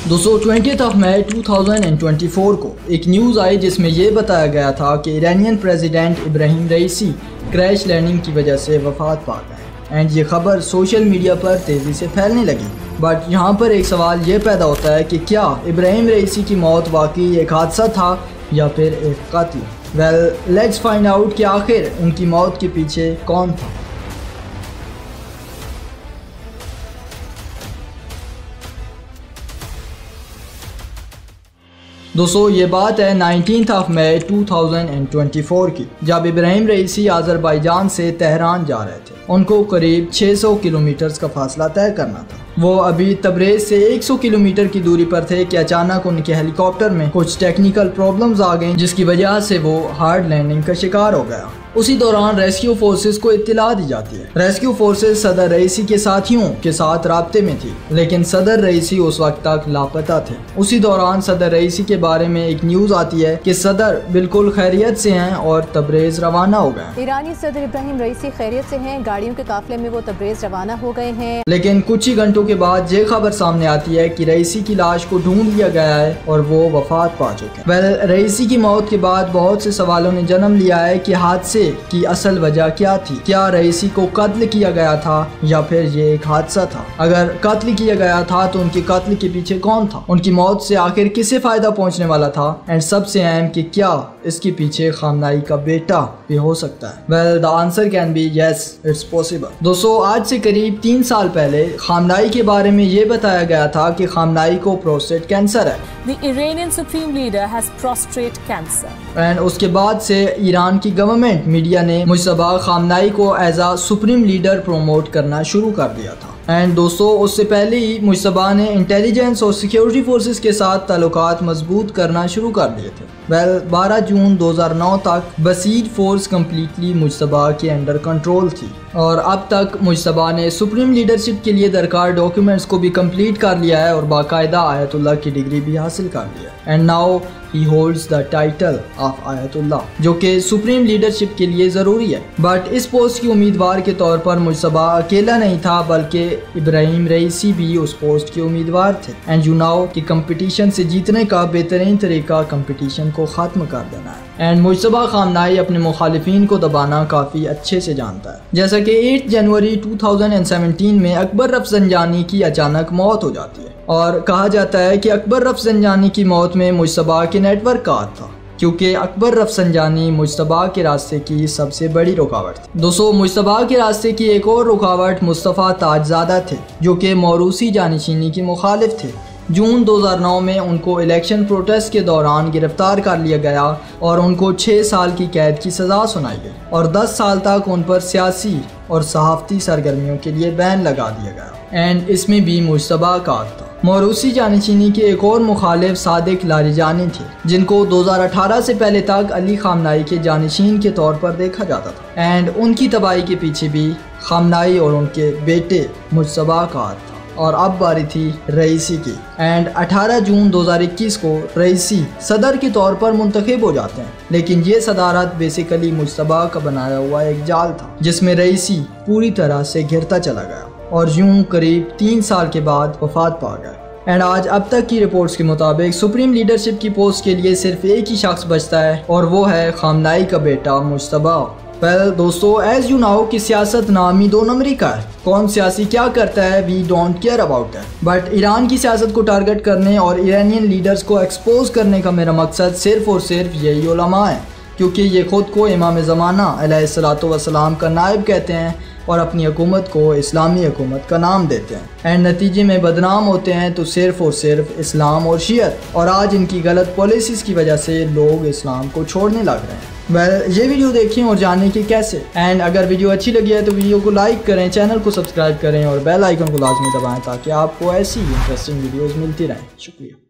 दोस्तों 20 मई 2024 को एक न्यूज़ आई जिसमें यह बताया गया था कि Iranian president Ibrahim Raisi crash landing की वजह से वफात पा गए एंड ये खबर सोशल मीडिया पर तेज़ी से फैलने लगी। बट यहाँ पर एक सवाल ये पैदा होता है कि क्या इब्राहिम रईसी की मौत वाकई एक हादसा था या फिर एक कत्ल। वेल लेट्स फाइंड आउट कि आखिर उनकी मौत के पीछे कौन था। दोस्तों ये बात है 19 मई 2024 की, जब इब्राहिम रईसी अज़रबैजान से तेहरान जा रहे थे। उनको करीब 600 किलोमीटर का फासला तय करना था। वो अभी तबरेज़ से 100 किलोमीटर की दूरी पर थे कि अचानक उनके हेलीकॉप्टर में कुछ टेक्निकल प्रॉब्लम्स आ गई, जिसकी वजह से वो हार्ड लैंडिंग का शिकार हो गया। उसी दौरान रेस्क्यू फोर्सेस को इत्तला दी जाती है। रेस्क्यू फोर्सेस सदर रईसी के साथियों के साथ राब्ते में थी, लेकिन सदर रईसी उस वक्त तक लापता थे। उसी दौरान सदर रईसी के बारे में एक न्यूज आती है कि सदर बिल्कुल खैरियत से हैं और तबरेज़ रवाना हो गए। ईरानी सदर इब्राहिम रईसी खैरियत से हैं, गाड़ियों के काफिले में वो तबरेज़ रवाना हो गए हैं। लेकिन कुछ ही घंटों के बाद ये खबर सामने आती है कि रईसी की लाश को ढूंढ लिया गया है और वो वफात पा चुके हैं। वेल रईसी की मौत के बाद बहुत से सवालों ने जन्म लिया है कि हादसे की असल वजह क्या थी। क्या रईसी को कत्ल किया गया था या फिर ये एक हादसा था। अगर कत्ल किया गया था तो उनके कत्ल के पीछे कौन था। उनकी मौत से आखिर किसे फायदा पहुंचने वाला था। एंड सबसे अहम कि क्या इसके पीछे खामनाई का बेटा भी हो सकता है। Well the answer can be yes, it's possible. दोस्तों आज से करीब 3 साल पहले खामनाई के बारे में ये बताया गया था कि खामनाई को प्रोस्टेट कैंसर है। The Iranian supreme leader has prostate cancer. And उसके बाद से ईरान की गवर्नमेंट मीडिया ने मुजतबा खामनाई को as a supreme leader promote करना शुरू कर दिया था। एंड दोस्तों उससे पहले ही मुजतबा ने इंटेलिजेंस और सिक्योरिटी फोर्सेस के साथ ताल्लुकात मजबूत करना शुरू कर दिए थे। वेल 12 जून 2009 तक बसीज फोर्स कम्प्लीटली मुजतबा के अंडर कंट्रोल थी और अब तक मुजतबा ने सुप्रीम लीडरशिप के लिए दरकार डॉक्यूमेंट्स को भी कंप्लीट कर लिया है और बाकायदा आयतुल्लाह की डिग्री भी हासिल कर लिया है। And now he holds the title of Ayatollah, जो कि सुप्रीम लीडरशिप के लिए ज़रूरी है। बट इस पोस्ट की उम्मीदवार के तौर पर मुजतबा अकेला नहीं था, बल्कि इब्राहिम रईसी भी उस पोस्ट के उम्मीदवार थे। एंड यू नो कि कंपटीशन से जीतने का बेहतरीन तरीका कंपटीशन को ख़त्म कर देना है। एंड मुजतबा खामनाई अपने मुखालिफिन को दबाना काफ़ी अच्छे से जानता है। जैसा कि 8 जनवरी 2017 में अकबर रफसंजानी की अचानक मौत हो जाती है और कहा जाता है कि अकबर रफसंजानी की मौत में मुजतबा के नेटवर्क का हाथ था, क्योंकि अकबर रफसंजानी मुजतबा के रास्ते की सबसे बड़ी रुकावट थी। दोस्तों मुजतबा के रास्ते की एक और रुकावट मुस्तफ़ा ताजज़ादा थे, जो कि मौरूसी जानशीनी के मुखालिफ थे। जून 2009 में उनको इलेक्शन प्रोटेस्ट के दौरान गिरफ्तार कर लिया गया और उनको 6 साल की कैद की सज़ा सुनाई गई और 10 साल तक उन पर सियासी और सहाफ़ती सरगर्मियों के लिए बैन लगा दिया गया। एंड इसमें भी मुजतबा का हाथ था। मौरूसी जानशीनी के एक और मुखालिफ सादिक लारिजानी थे, जिनको 2018 से पहले तक अली खामनाई के जानशीन के तौर पर देखा जाता था। एंड उनकी तबाही के पीछे भी खामनाई और उनके बेटे मुजतबा का हाथ था। और अब बारी थी रईसी की। एंड 18 जून 2021 को रईसी सदर के तौर पर मुंतखब हो जाते हैं, लेकिन ये सदारत बेसिकली मुजतबा का बनाया हुआ एक जाल था, जिसमें रईसी पूरी तरह से घिरता चला गया और यूं करीब 3 साल के बाद वफात पा गया। एंड आज अब तक की रिपोर्ट्स के मुताबिक सुप्रीम लीडरशिप की पोस्ट के लिए सिर्फ एक ही शख्स बचता है और वो है खामनाई का बेटा मुजतबा। वेल दोस्तों एज यू नो कि सियासत नामी 2 नंबरी का है। कौन सियासी क्या करता है we don't care about it. But Iran की सियासत को टारगेट करने और ईरानियन लीडर्स को एक्सपोज करने का मेरा मकसद सिर्फ और सिर्फ यही उलमा है, क्योंकि ये खुद को इमाम ज़माना अलैहिस्सलातु वस्सलाम का नायब कहते हैं और अपनी हुकूमत को इस्लामी हुकूमत का नाम देते हैं। एंड नतीजे में बदनाम होते हैं तो सिर्फ और सिर्फ इस्लाम और शियत। और आज इनकी गलत पॉलिसीज़ की वजह से लोग इस्लाम को छोड़ने लग रहे हैं। ये वीडियो देखें और जानें कि कैसे। एंड अगर वीडियो अच्छी लगी है तो वीडियो को लाइक करें, चैनल को सब्सक्राइब करें और बेल आइकन को लाजमी दबाएं ताकि आपको ऐसी इंटरेस्टिंग वीडियोज़ मिलती रहें। शुक्रिया।